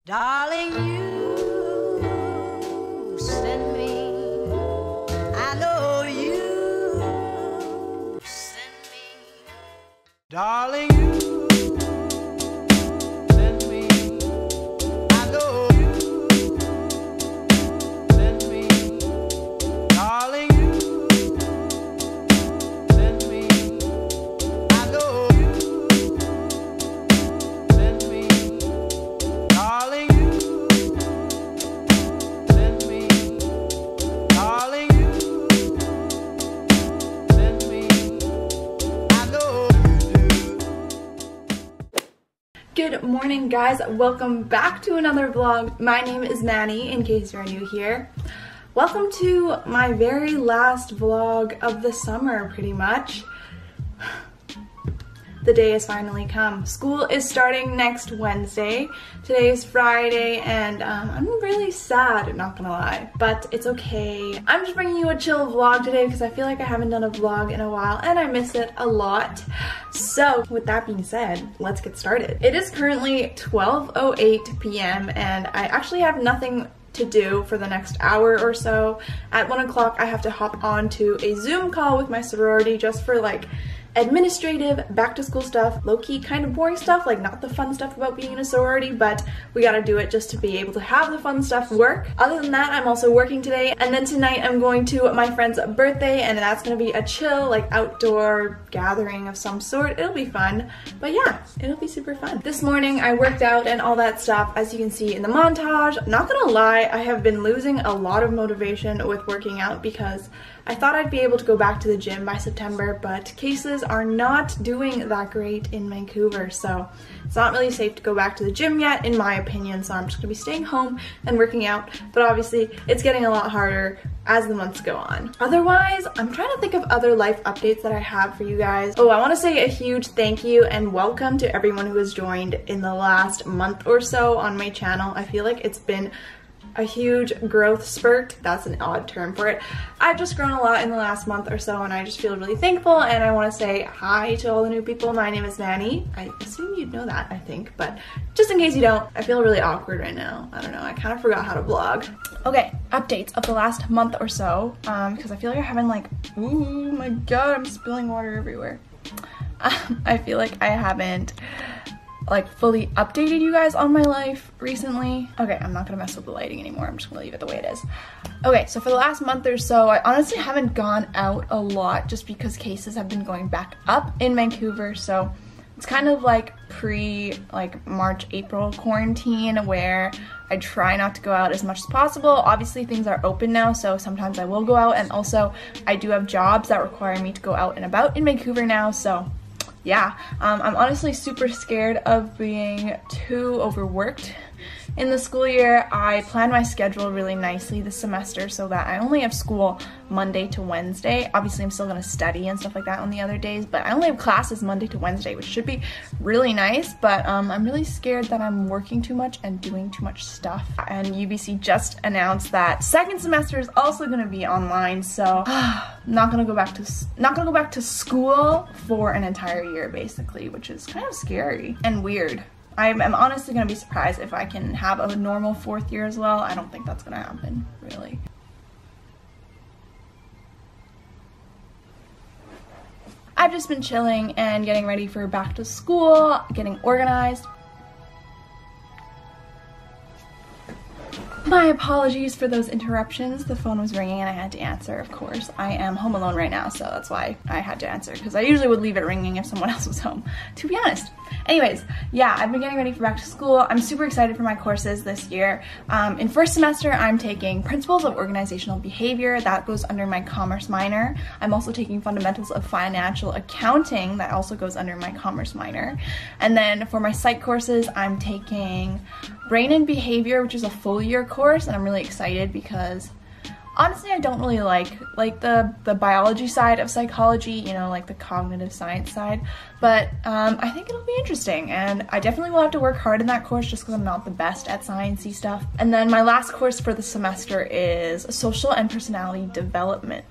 Darling, you send me, I know you send me. Darling, you send me, I know you send me. Darling, you send me, I know you send me. Darling, good morning, guys. Welcome back to another vlog. My name is Manny, in case you're new here. Welcome to my very last vlog of the summer, pretty much. The day has finally come. School is starting next Wednesday. Today is Friday and I'm really sad, not gonna lie, but it's okay. I'm just bringing you a chill vlog today because I feel like I haven't done a vlog in a while and I miss it a lot. So with that being said, let's get started. It is currently 12:08 p.m. and I actually have nothing to do for the next hour or so. At 1 o'clock I have to hop on to a Zoom call with my sorority just for like administrative, back to school stuff, low-key kind of boring stuff, like not the fun stuff about being in a sorority, but we gotta do it just to be able to have the fun stuff work. Other than that, I'm also working today, and then tonight I'm going to my friend's birthday, and that's gonna be a chill, like outdoor gathering of some sort. It'll be fun, but yeah, it'll be super fun. This morning I worked out and all that stuff, as you can see in the montage. Not gonna lie, I have been losing a lot of motivation with working out because I thought I'd be able to go back to the gym by September, but cases are not doing that great in Vancouver, so it's not really safe to go back to the gym yet, in my opinion, so I'm just gonna be staying home and working out, but obviously it's getting a lot harder as the months go on. Otherwise, I'm trying to think of other life updates that I have for you guys. Oh, I want to say a huge thank you and welcome to everyone who has joined in the last month or so on my channel. I feel like it's been a huge growth spurt. That's an odd term for it. I've just grown a lot in the last month or so and I just feel really thankful, and I want to say hi to all the new people. My name is Manny. I assume you'd know that, I think, but just in case you don't, I feel really awkward right now. I don't know, I kind of forgot how to vlog. Okay, updates of the last month or so, because I feel like I haven't like, ooh my god, I'm spilling water everywhere. I feel like I haven't like fully updated you guys on my life recently. Okay, I'm not gonna mess with the lighting anymore. I'm just gonna leave it the way it is. Okay, so for the last month or so, I honestly haven't gone out a lot just because cases have been going back up in Vancouver. So it's kind of like March, April quarantine where I try not to go out as much as possible. Obviously things are open now, so sometimes I will go out, and also I do have jobs that require me to go out and about in Vancouver now, so yeah, I'm honestly super scared of being too overworked in the school year. I plan my schedule really nicely this semester so that I only have school Monday to Wednesday. Obviously, I'm still going to study and stuff like that on the other days, but I only have classes Monday to Wednesday, which should be really nice, but I'm really scared that I'm working too much and doing too much stuff. And UBC just announced that second semester is also going to be online, so not going to go back to school for an entire year basically, which is kind of scary and weird. I'm honestly going to be surprised if I can have a normal fourth year as well. I don't think that's going to happen, really. I've just been chilling and getting ready for back to school, getting organized. My apologies for those interruptions. The phone was ringing and I had to answer, of course. I am home alone right now, so that's why I had to answer, because I usually would leave it ringing if someone else was home, to be honest. Anyways, yeah, I've been getting ready for back to school. I'm super excited for my courses this year. In first semester, I'm taking Principles of Organizational Behavior. That goes under my Commerce minor. I'm also taking Fundamentals of Financial Accounting. That also goes under my Commerce minor. And then for my psych courses, I'm taking Brain and Behavior, which is a full year course, and I'm really excited because honestly, I don't really like the biology side of psychology, you know, like the cognitive science side, but I think it'll be interesting, and I definitely will have to work hard in that course just because I'm not the best at sciencey stuff. And then my last course for the semester is Social and Personality Development,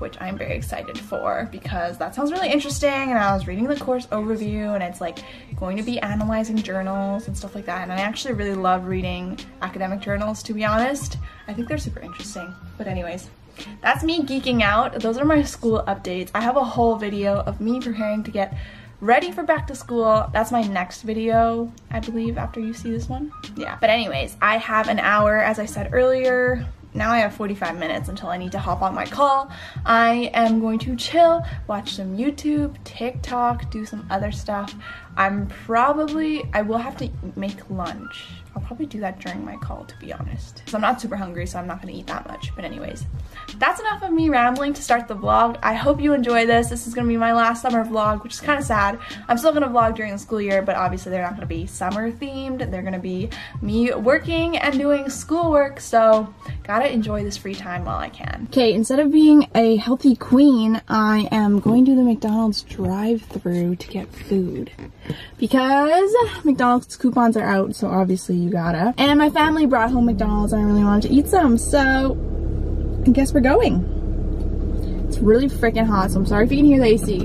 which I'm very excited for because that sounds really interesting. And I was reading the course overview, and it's like going to be analyzing journals and stuff like that. And I actually really love reading academic journals, to be honest. I think they're super interesting. But anyways, that's me geeking out. Those are my school updates. I have a whole video of me preparing to get ready for back to school. That's my next video, I believe, after you see this one. Yeah, but anyways, I have an hour, as I said earlier. Now I have 45 minutes until I need to hop on my call. I am going to chill, watch some YouTube, TikTok, do some other stuff. I will have to make lunch. I'll probably do that during my call, to be honest. Because I'm not super hungry, so I'm not gonna eat that much. But anyways, that's enough of me rambling to start the vlog. I hope you enjoy this. This is gonna be my last summer vlog, which is kind of sad. I'm still gonna vlog during the school year, but obviously they're not gonna be summer themed. They're gonna be me working and doing schoolwork, so gotta enjoy this free time while I can. Okay, instead of being a healthy queen, I am going to the McDonald's drive-thru to get food. Because McDonald's coupons are out, so obviously you gotta. And my family brought home McDonald's and I really wanted to eat some, so I guess we're going. It's really freaking hot, so I'm sorry if you can hear the AC.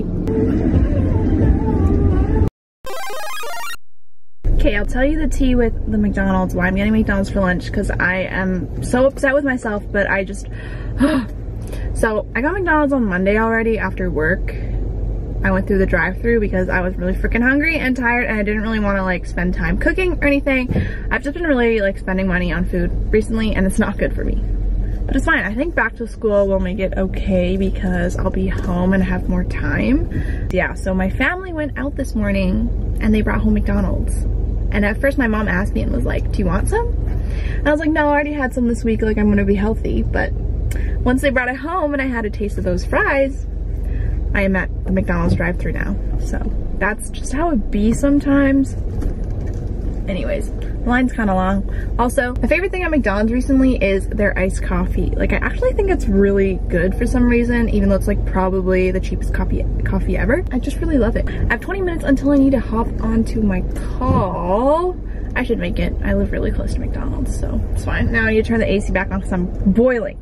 Okay, I'll tell you the tea with the McDonald's, why I'm getting McDonald's for lunch, because I am so upset with myself, but I just... So, I got McDonald's on Monday already after work. I went through the drive-thru because I was really freaking hungry and tired, and I didn't really want to like spend time cooking or anything. I've just been really like spending money on food recently, and it's not good for me. But it's fine. I think back to school will make it okay because I'll be home and have more time. Yeah, so my family went out this morning and they brought home McDonald's. And at first my mom asked me and was like, do you want some? And I was like, no, I already had some this week, like I'm gonna be healthy. But once they brought it home and I had a taste of those fries, I am at the McDonald's drive-thru now. So that's just how it be sometimes. Anyways, the line's kind of long. Also, my favorite thing at McDonald's recently is their iced coffee. Like, I actually think it's really good for some reason, even though it's like probably the cheapest coffee ever. I just really love it. I have 20 minutes until I need to hop onto my call. I should make it. I live really close to McDonald's, so it's fine. Now I need to turn the AC back on because I'm boiling.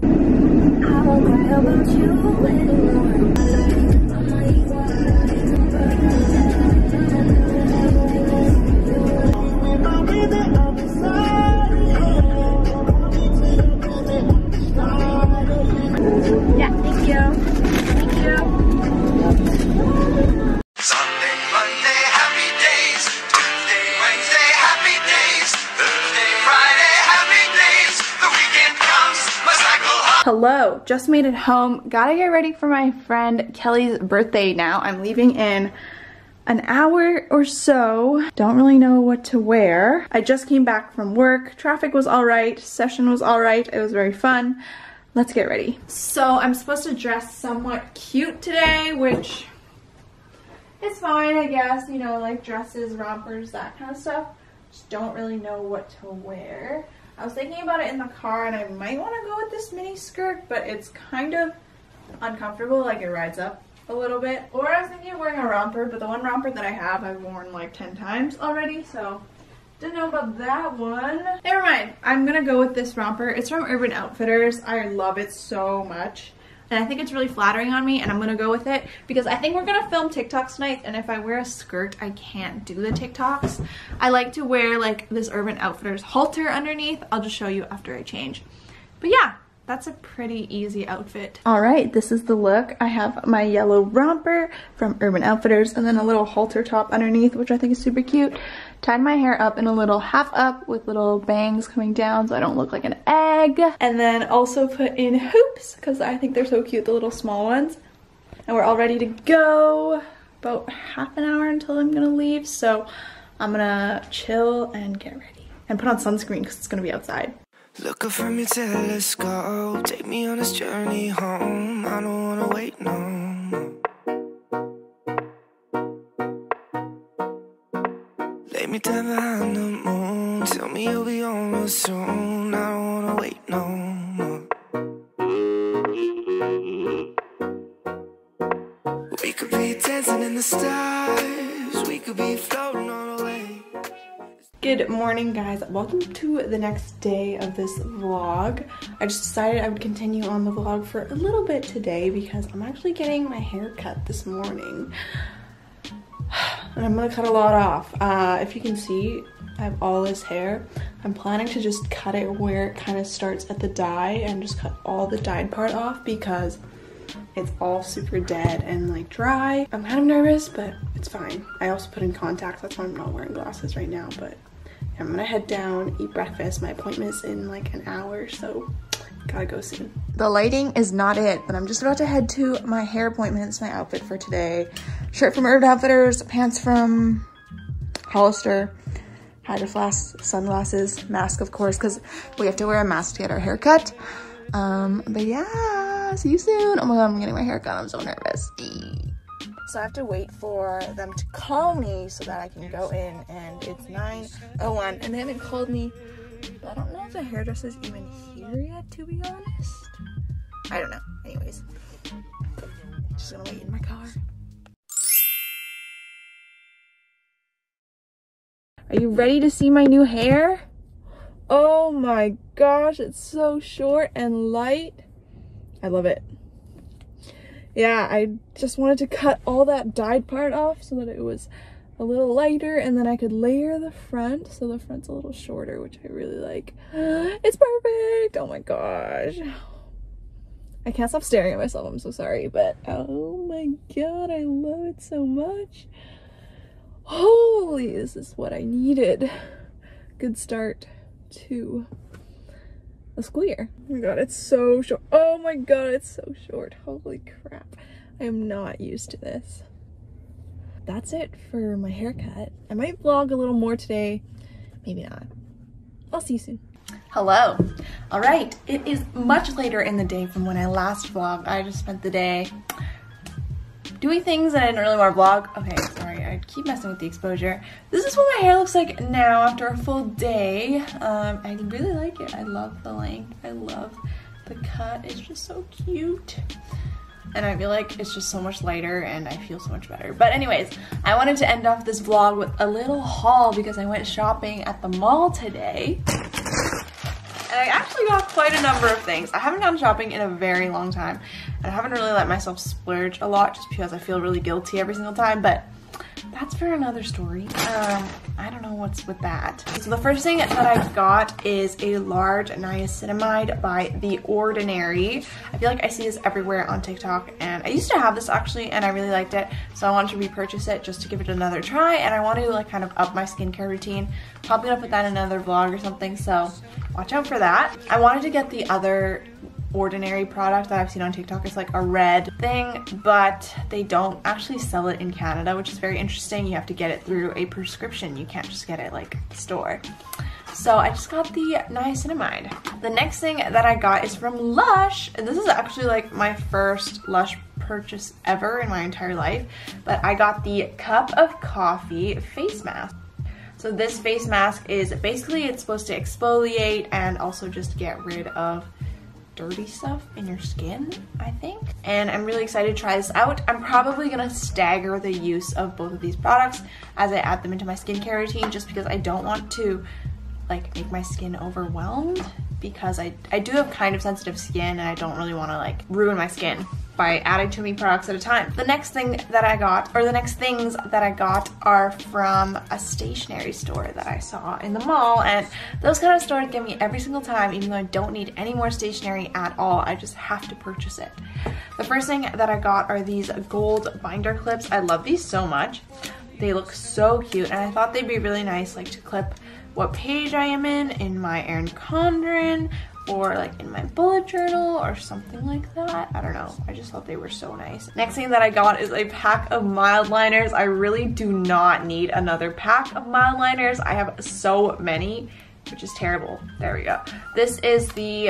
Yeah, thank you. Thank you. Sunday, Monday, happy days. Tuesday, Wednesday, happy days. Thursday, Friday, happy days. The weekend comes, my cycle. Hello, just made it home. Gotta get ready for my friend Kelly's birthday now. I'm leaving in an hour or so. Don't really know what to wear. I just came back from work. Traffic was all right. Session was all right. It was very fun. Let's get ready. So I'm supposed to dress somewhat cute today, which is fine, I guess. You know, like dresses, rompers, that kind of stuff. Just don't really know what to wear. I was thinking about it in the car, and I might want to go with this mini skirt, but it's kind of uncomfortable, like it rides up a little bit. Or I was thinking of wearing a romper, but the one romper that I have, I've worn like 10 times already, so didn't know about that one. Never mind, I'm gonna go with this romper. It's from Urban Outfitters. I love it so much. And I think it's really flattering on me, and I'm gonna go with it because I think we're gonna film TikToks tonight, and if I wear a skirt, I can't do the TikToks. I like to wear like this Urban Outfitters halter underneath. I'll just show you after I change. But yeah, that's a pretty easy outfit. All right, this is the look. I have my yellow romper from Urban Outfitters and then a little halter top underneath, which I think is super cute. Tied my hair up in a little half up with little bangs coming down so I don't look like an egg. And then also put in hoops because I think they're so cute, the little small ones. And we're all ready to go. About half an hour until I'm gonna leave, so I'm gonna chill and get ready. And put on sunscreen because it's gonna be outside. Look up from your telescope, take me on this journey home. I don't wanna wait no more. Lay me down behind the moon, tell me you'll be on real soon. I don't wanna wait no more. We could be dancing in the stars, we could be floating on away. Good Good morning, guys. Welcome to the next day of this vlog. I just decided I would continue on the vlog for a little bit today because I'm actually getting my hair cut this morning. And I'm gonna cut a lot off. If you can see, I have all this hair. I'm planning to just cut it where it kind of starts at the dye and just cut all the dyed part off because it's all super dead and like dry. I'm kind of nervous, but it's fine. I also put in contacts, that's why I'm not wearing glasses right now, but I'm gonna head down, eat breakfast. My appointment is in like an hour, so gotta go soon. The lighting is not it, but I'm just about to head to my hair appointment. It's my outfit for today. Shirt from Urban Outfitters, pants from Hollister, Hydro Flask, sunglasses, mask of course, because we have to wear a mask to get our hair cut. But yeah, see you soon. Oh my god, I'm getting my hair cut. I'm so nervous. So I have to wait for them to call me so that I can go in, and it's 9:01 and they haven't called me. I don't know if the hairdresser's even here yet, to be honest. I don't know. Anyways, just gonna wait in my car. Are you ready to see my new hair? Oh my gosh, it's so short and light. I love it. Yeah, I just wanted to cut all that dyed part off so that it was a little lighter, and then I could layer the front so the front's a little shorter, which I really like. It's perfect. Oh my gosh. I can't stop staring at myself. I'm so sorry, but oh my god, I love it so much. Holy, this is what I needed. Good start to the school year. Oh my god, it's so short. Oh my god, it's so short. Holy crap. I am not used to this. That's it for my haircut. I might vlog a little more today. Maybe not. I'll see you soon. Hello. All right, it is much later in the day from when I last vlogged. I just spent the day doing things that I didn't really want to vlog. Okay, sorry, I keep messing with the exposure. This is what my hair looks like now after a full day. I really like it. I love the length. I love the cut. It's just so cute. And I feel like it's just so much lighter and I feel so much better. But anyways, I wanted to end off this vlog with a little haul because I went shopping at the mall today. And I actually got quite a number of things. I haven't gone shopping in a very long time. And I haven't really let myself splurge a lot just because I feel really guilty every single time, but that's for another story. I don't know what's with that. So the first thing that I got is a large niacinamide by The Ordinary. I feel like I see this everywhere on TikTok, and I used to have this actually and I really liked it, so I wanted to repurchase it just to give it another try, and I want to like kind of up my skincare routine. Probably gonna put that in another vlog or something, so watch out for that. I wanted to get the other Ordinary product that I've seen on TikTok. It's like a red thing, but they don't actually sell it in Canada, which is very interesting. You have to get it through a prescription. You can't just get it like at the store. So I just got the niacinamide. The next thing that I got is from Lush, and this is actually like my first Lush purchase ever in my entire life, but I got the Cup of Coffee face mask. So this face mask is basically, it's supposed to exfoliate and also just get rid of dirty stuff in your skin, I think. And I'm really excited to try this out. I'm probably gonna stagger the use of both of these products as I add them into my skincare routine, just because I don't want to like make my skin overwhelmed, because I do have kind of sensitive skin and I don't really want to like ruin my skin by adding too many products at a time. The next thing that I got, or the next things that I got, are from a stationery store that I saw in the mall, and those kind of stores get me every single time, even though I don't need any more stationery at all. I just have to purchase it. The first thing that I got are these gold binder clips. I love these so much. They look so cute, and I thought they'd be really nice like to clip what page I am in my Erin Condren, or like in my bullet journal or something like that. I don't know, I just thought they were so nice. Next thing that I got is a pack of mild liners. I really do not need another pack of mild liners. I have so many, which is terrible. There we go. This is the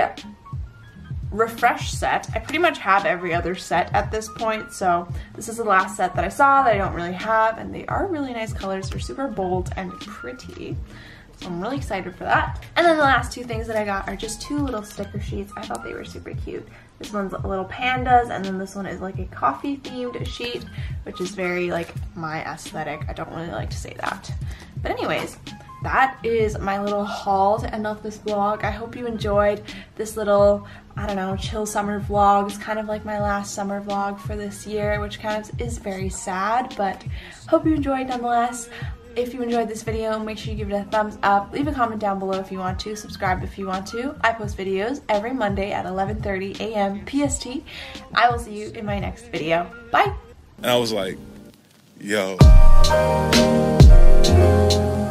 Refresh set. I pretty much have every other set at this point, so this is the last set that I saw that I don't really have, and they are really nice colors. They're super bold and pretty. So I'm really excited for that. And then the last two things that I got are just two little sticker sheets. I thought they were super cute. This one's little pandas, and then this one is like a coffee themed sheet, which is very like my aesthetic. I don't really like to say that. But anyways, that is my little haul to end off this vlog. I hope you enjoyed this little, I don't know, chill summer vlog. It's kind of like my last summer vlog for this year, which kind of is very sad, but hope you enjoyed nonetheless. If you enjoyed this video, make sure you give it a thumbs up. Leave a comment down below if you want to. Subscribe if you want to. I post videos every Monday at 11:30 a.m. PST. I will see you in my next video. Bye! And I was like, yo.